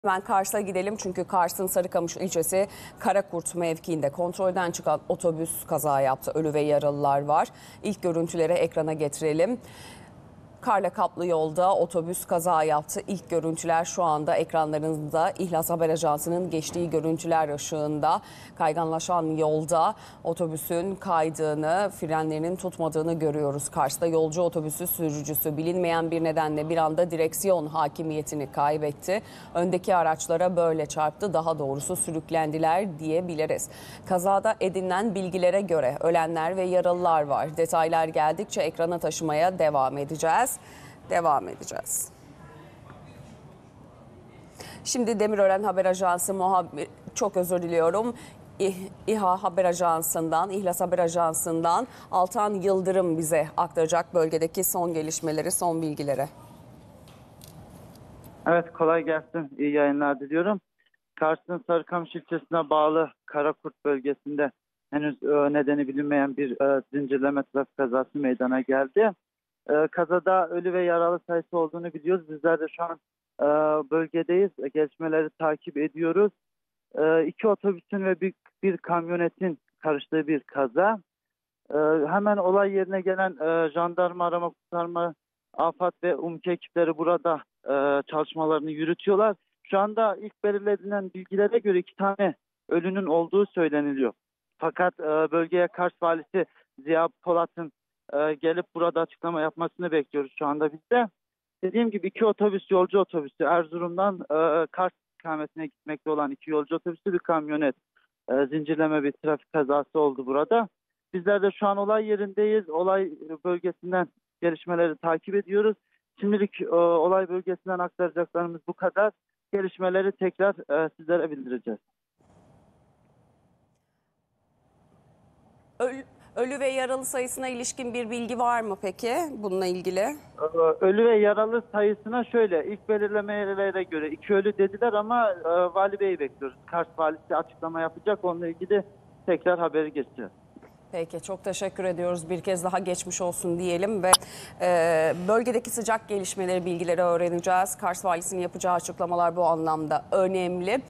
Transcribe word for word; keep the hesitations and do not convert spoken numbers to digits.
Hemen Kars'a gidelim çünkü Kars'ın Sarıkamış ilçesi Karakurt mevkiinde kontrolden çıkan otobüs kaza yaptı. Ölü ve yaralılar var. İlk görüntüleri ekrana getirelim. Karla kaplı yolda otobüs kaza yaptı. İlk görüntüler şu anda ekranlarınızda. İhlas Haber Ajansı'nın geçtiği görüntüler ışığında kayganlaşan yolda otobüsün kaydığını, frenlerinin tutmadığını görüyoruz. Kars'ta yolcu otobüsü sürücüsü bilinmeyen bir nedenle bir anda direksiyon hakimiyetini kaybetti. Öndeki araçlara böyle çarptı, daha doğrusu sürüklendiler diyebiliriz. Kazada edinilen bilgilere göre ölenler ve yaralılar var. Detaylar geldikçe ekrana taşımaya devam edeceğiz. Devam edeceğiz. Şimdi Demirören Haber Ajansı muhabir, çok özür diliyorum. İHA Haber Ajansı'ndan, İhlas Haber Ajansı'ndan Altan Yıldırım bize aktaracak bölgedeki son gelişmeleri, son bilgileri. Evet, kolay gelsin. İyi yayınlar diliyorum. Kars'ın Sarıkamış ilçesine bağlı Karakurt bölgesinde henüz nedeni bilinmeyen bir zincirleme trafik kazası meydana geldi. Kazada ölü ve yaralı sayısı olduğunu biliyoruz. Bizler de şu an bölgedeyiz. Gelişmeleri takip ediyoruz. İki otobüsün ve bir, bir kamyonetin karıştığı bir kaza. Hemen olay yerine gelen jandarma, arama kurtarma, AFAD ve UMKE ekipleri burada çalışmalarını yürütüyorlar. Şu anda ilk belirlenen bilgilere göre iki tane ölünün olduğu söyleniliyor. Fakat bölgeye Kars Valisi Ziya Polat'ın gelip burada açıklama yapmasını bekliyoruz şu anda biz de. Dediğim gibi iki otobüs, yolcu otobüsü, Erzurum'dan e, Kars istikametine gitmekte olan iki yolcu otobüsü, bir kamyonet, e, zincirleme bir trafik kazası oldu burada. Bizler de şu an olay yerindeyiz. Olay bölgesinden gelişmeleri takip ediyoruz. Şimdilik e, olay bölgesinden aktaracaklarımız bu kadar. Gelişmeleri tekrar e, sizlere bildireceğiz. Ölü, ölü ve yaralı sayısına ilişkin bir bilgi var mı peki bununla ilgili? Ölü ve yaralı sayısına şöyle, ilk belirlemelere göre iki ölü dediler ama e, Vali Bey'i bekliyoruz. Kars Valisi açıklama yapacak, onunla ilgili tekrar haberi geçeceğiz. Peki, çok teşekkür ediyoruz. Bir kez daha geçmiş olsun diyelim ve e, bölgedeki sıcak gelişmeleri, bilgileri öğreneceğiz. Kars Valisi'nin yapacağı açıklamalar bu anlamda önemli.